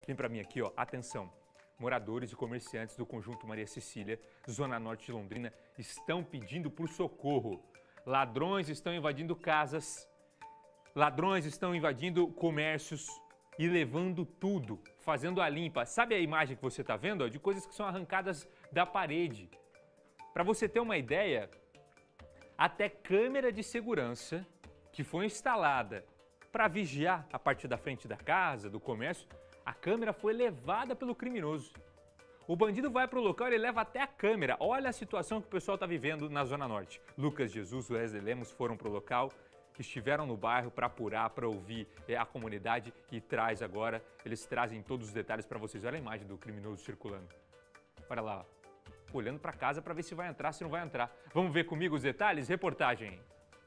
Vem para mim aqui, ó. Atenção. Moradores e comerciantes do Conjunto Maria Cecília, zona norte de Londrina, estão pedindo por socorro. Ladrões estão invadindo casas, ladrões estão invadindo comércios e levando tudo, fazendo a limpa. Sabe a imagem que você está vendo? Ó, de coisas que são arrancadas da parede. Para você ter uma ideia, até câmera de segurança que foi instalada para vigiar a parte da frente da casa, do comércio, a câmera foi levada pelo criminoso. O bandido vai para o local e ele leva até a câmera. Olha a situação que o pessoal está vivendo na Zona Norte. Lucas Jesus, Wesley Lemos foram para o local, estiveram no bairro para apurar, para ouvir a comunidade e eles trazem todos os detalhes para vocês. Olha a imagem do criminoso circulando. Olha lá, olhando para casa para ver se vai entrar, se não vai entrar. Vamos ver comigo os detalhes? Reportagem.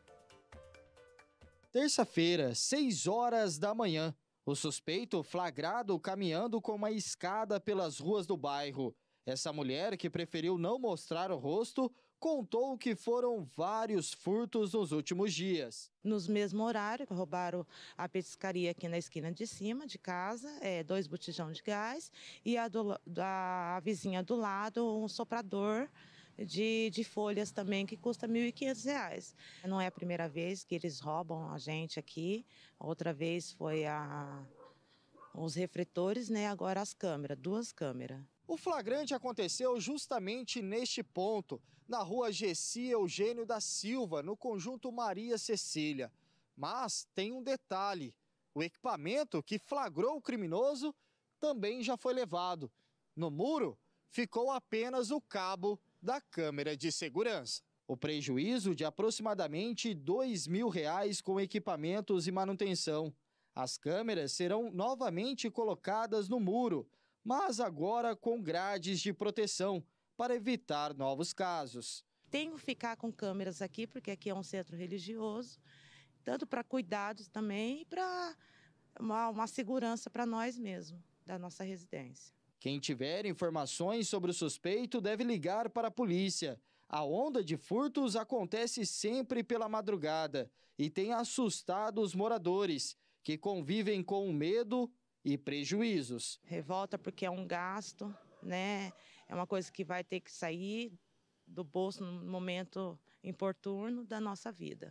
Terça-feira, 6 horas da manhã. O suspeito flagrado caminhando com uma escada pelas ruas do bairro. Essa mulher, que preferiu não mostrar o rosto, contou que foram vários furtos nos últimos dias. Nos mesmos horários, roubaram a petiscaria aqui na esquina de cima de casa, 2 botijão de gás, e a vizinha do lado, um soprador de folhas também, que custa R$ 1.500. Não é a primeira vez que eles roubam a gente aqui, outra vez foi os refletores, né? Agora as câmeras, 2 câmeras. O flagrante aconteceu justamente neste ponto, na rua Gessi Eugênio da Silva, no Conjunto Maria Cecília. Mas tem um detalhe: o equipamento que flagrou o criminoso também já foi levado. No muro ficou apenas o cabo da câmera de segurança. O prejuízo de aproximadamente R$ 2.000 com equipamentos e manutenção. As câmeras serão novamente colocadas no muro, mas agora com grades de proteção para evitar novos casos. Tenho que ficar com câmeras aqui, porque aqui é um centro religioso, tanto para cuidados também e para uma segurança para nós mesmos, da nossa residência. Quem tiver informações sobre o suspeito deve ligar para a polícia. A onda de furtos acontece sempre pela madrugada e tem assustado os moradores, que convivem com medo e prejuízos. Revolta porque é um gasto, né? É uma coisa que vai ter que sair do bolso no momento importuno da nossa vida.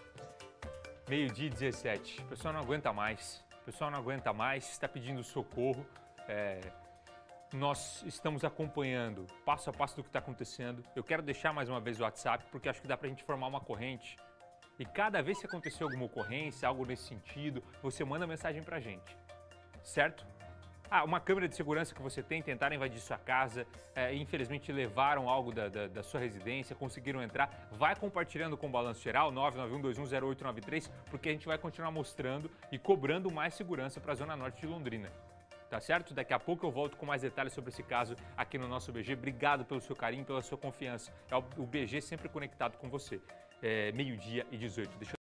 12h17. O pessoal não aguenta mais. Está pedindo socorro. Nós estamos acompanhando passo a passo do que está acontecendo. Eu quero deixar mais uma vez o WhatsApp, porque acho que dá para a gente formar uma corrente. E cada vez que acontecer alguma ocorrência, algo nesse sentido, você manda mensagem para a gente, certo? Uma câmera de segurança que você tem, tentaram invadir sua casa, infelizmente levaram algo da sua residência, conseguiram entrar. Vai compartilhando com o Balanço Geral, 991210893, porque a gente vai continuar mostrando e cobrando mais segurança para a Zona Norte de Londrina. Tá certo? Daqui a pouco eu volto com mais detalhes sobre esse caso aqui no nosso BG. Obrigado pelo seu carinho, pela sua confiança. É o BG sempre conectado com você. 12h18.